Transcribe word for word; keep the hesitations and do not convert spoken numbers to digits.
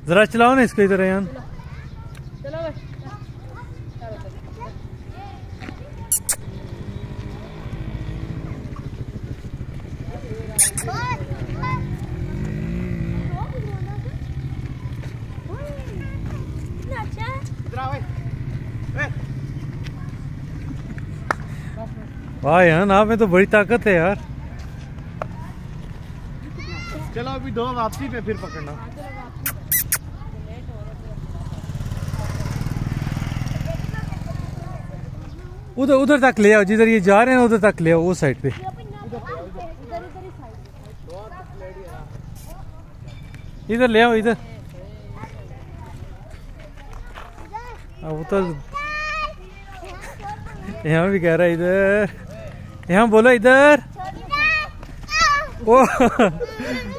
जरा चलाओ ना इसको इधर यान। वाह यार, आप में तो बड़ी ताकत है यार। चलो अभी दो वापसी पे फिर पकड़ना। उधर उधर तक ले आओ, जिधर ये जा रहे हैं उधर तक ले आओ, उस साइड पे। इधर ले आओ, इधर। अब उधर यहाँ भी कह रहा है इधर, यहाँ बोलो इधर। ओ